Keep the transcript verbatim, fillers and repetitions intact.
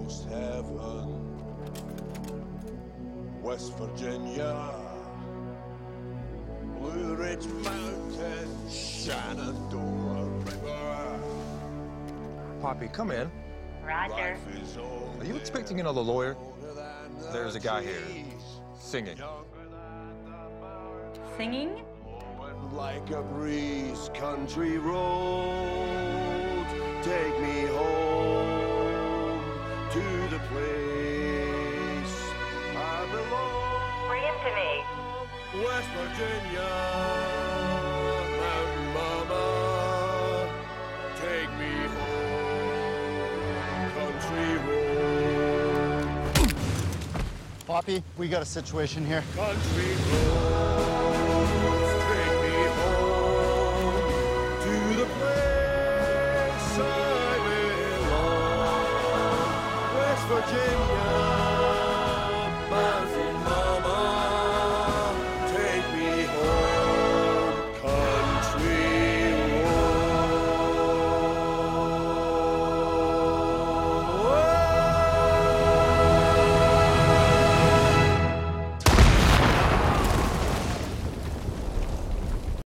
almost heaven. West Virginia, Blue Ridge Mountain, Shenandoah River. Poppy, come in. Roger. Are you expecting another lawyer? There's a guy here, singing. Singing? Like a breeze, country road, take me home to the place I belong. Bring him to me. West Virginia, Mountain Mama, take me home, country road. Poppy, we got a situation here. Country roads, take me home to the place I belong. West Virginia.